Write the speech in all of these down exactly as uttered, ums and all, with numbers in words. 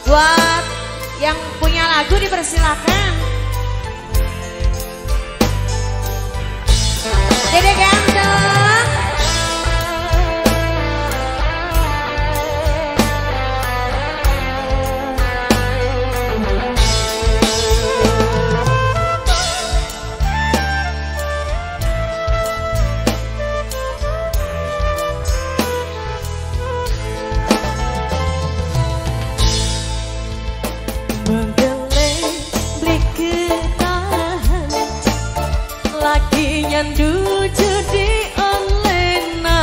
Buat yang punya lagu dipersilakan. Dede ganteng. Nyandu judi olena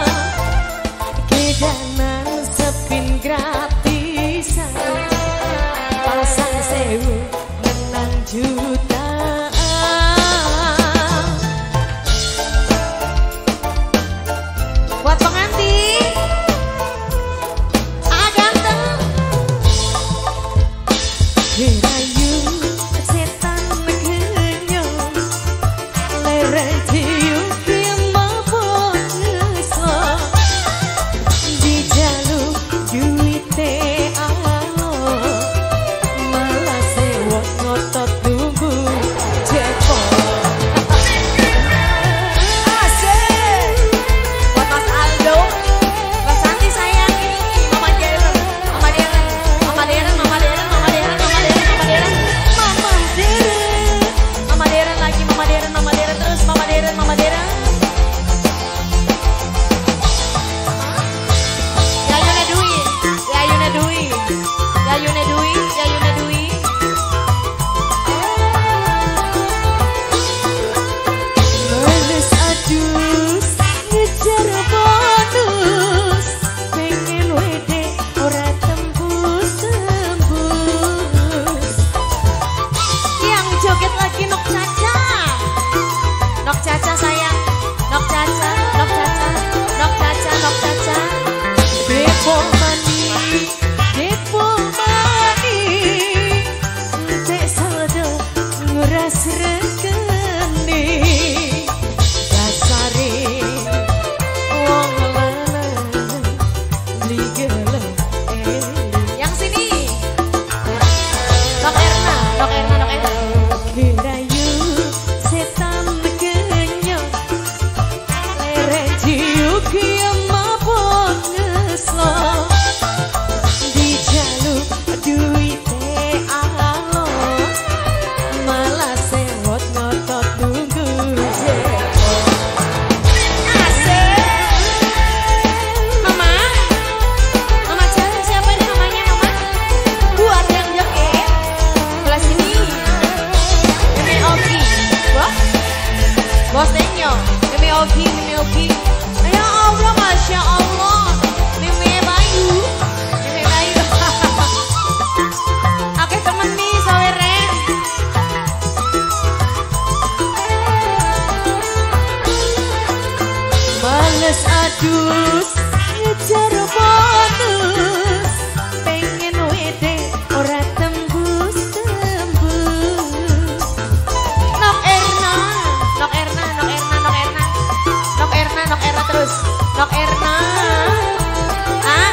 kedanan sepin gratisan pasang sewu menang jutaan buat pengantin. Ah ganteng. Kirayu setan kenyong Rejiu kima bongeso di jaluk duite alo malah sewa ngotot tunggu cepo Asik. Buat Mas Aldo, Mas Santi sayang ini Mama Deren, Mama Deren, Mama Deren, Mama Deren, Mama Deren, Mama Deren, Mama Deren, Mama Deren, Mama Deren lagi, Mama Deren, Mama Deren terus, Mama Deren, Mama Deren. Yayune Dwi, Yayune Dwi, Yayune Dwi, Yayune Dwi. Males adus ngejar bonus pengen wede ora tembus tembus Yang joget lagi Nok Caca. Nok Caca sayang. Nok Caca, Nok Caca, Nok Caca, Nok Caca. depo mani depo mani entek saldo nguras rekeni dasare wong lanang beli gelem Yang sini. Nok Erna, Nok Erna, Nok Erna. kirayu setan kenyong rejiu kima bongeso di jaluk duite alo malah sewot ngotot nunggu jepo Asik. Mama. Mama cari siapa ini namanya, Mama? Buat yang joget. Belah sini. Ini Oki. Wah. Bos Denyo. Ini Oki, ini Oki. Ya Allah, Masya Allah. Ini Bayu. Ini Bayu. Oke temen nih, saweren. males adus ngejar bonus pengen wede ora tembus tembus Nok Erna, Nok Erna, Nok Erna, Nok Erna, Nok Erna, Nok Erna terus, Nok Erna. Ah,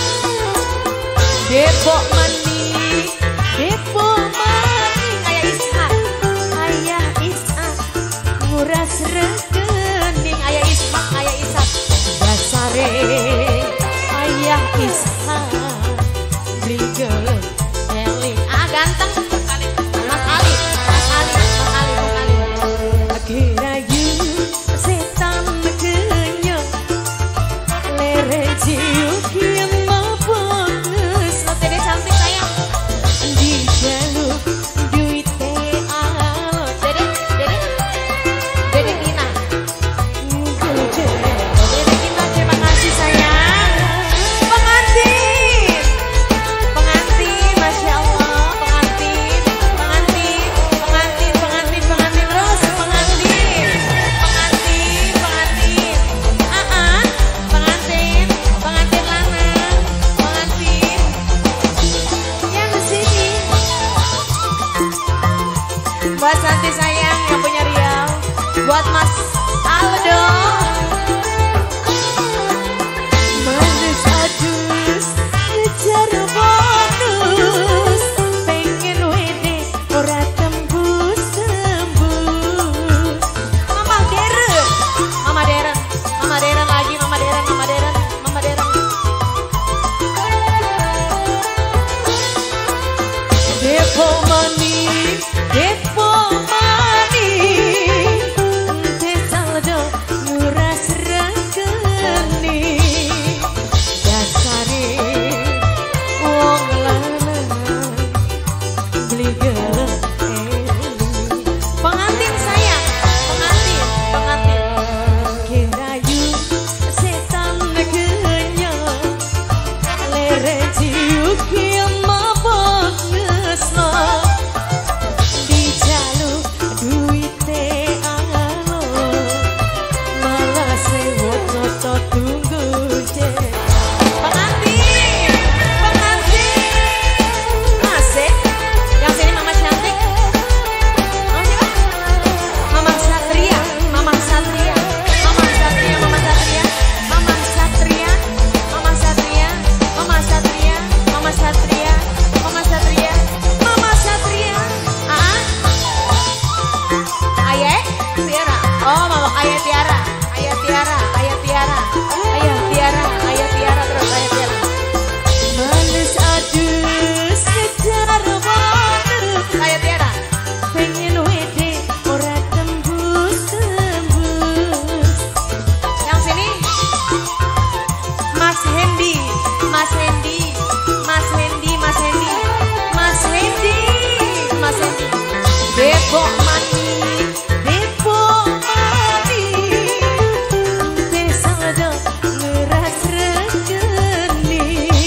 depo mani depo mani kayak Ishak, ayah Ishak nguras rekening ayah Ishak, ayah Ishak. dasare ayah Ishak beli gelem eling Ah ganteng, Mas Ali, Mas Ali, Mas Ali, Mas Ali, Mas Ali. kirayu setan kenyong lere jiu kima bongeso Lo Dede cantik sayang. Depo mani, depo mani, desaldo nguras regeni. Dasare wong lanang beli gelem eli. Pengantin sayang, pengantin, pengantin. Kirayu setan negenya, lere ciuk yang mabok ngesno. Dijalu duite alo, malah sewot noto tunggu je. Pengantin, pengantin, asik. Yang sini mama cantik. Mau siapa? Mama Satria, Mama Satria, Mama Satria, Mama Satria, Mama Satria, Mama Satria, Mama Satria, Mama Satria, Mama Satria, Mama Satria. Ah, Ayah Tiara. Oh, Mama Ayah Tiara, Ayah Tiara, Ayah Tiara, Ayah Tiara, Ayah Tiara terus Ayah Tiara. Manis adus sejar waduh. Ayah Tiara. Pengen wede ora tembus tembus. Yang sini Mas Hendy, Mas Hendy, Mas Hendy, Mas Hendy, Mas Hendy, Mas Hendy. Depo mani, depo mani, desaldo nguras regeni.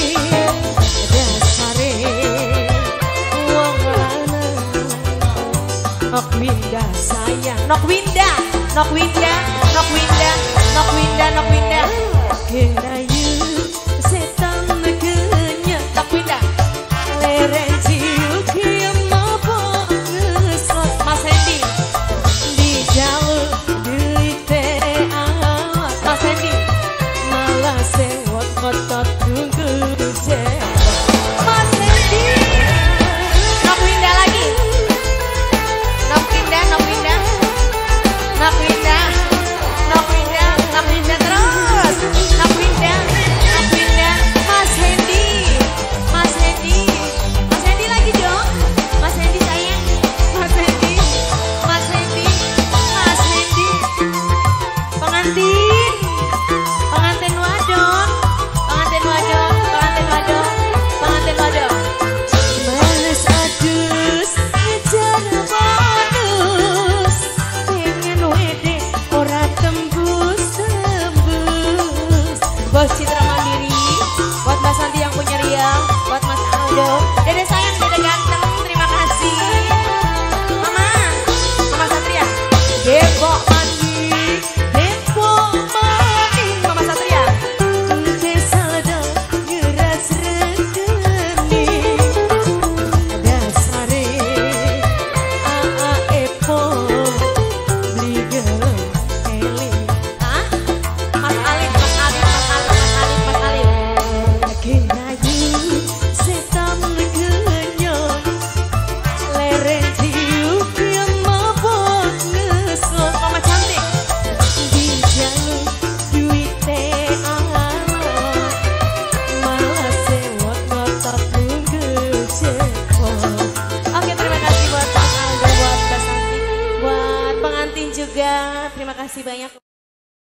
Dasare wong lanang nok winda sayang, nok winda, nok winda, nok winda, nok winda, nok winda. Kirayu setan negenya, nok winda. Lere ciuk yang mabok ngesot. Mas Hendy dijalu duite awak. Mas Hendy malah sewot kotot tunggu je. Mas Hendy nok winda lagi. Nok winda, nok winda, nok winda, nok winda, nok winda terus. Nok winda, nok winda. Mas Hendy, Mas Hendy, Mas Hendy lagi dong. Mas Hendy sayang, Mas Hendy, Mas Hendy, Mas Hendy. Pengantin, pengantin wadon, pengantin wadon, pengantin wadon, pengantin wadon. Males adus, ngejar bonus. Pengen wede ora tembus tembus. Bos Citra Mandiri, buat Mbak Santi yang punya Riau, buat Mas Aldo, Dede sayang, Dede ganteng, terima kasih. Mama, Mama Satria. Depo mani, depo mani, Mama Satria. Desaldo nguras regeni. Dasare aa epo beli gelem eli. Hah? Mas Alif, Mas Alif, Mas Alif, Mas Alif, Mas Alif. Kirayu setan negenya, lere ciuk yang mabok ngesot. Mama cantik. Dijalu duite alo, malah sewot ngotot nunggu cepot. Oke, terima kasih buat Mas Aldo, buat Mbak Santi, buat pengantin juga. Terima kasih banyak.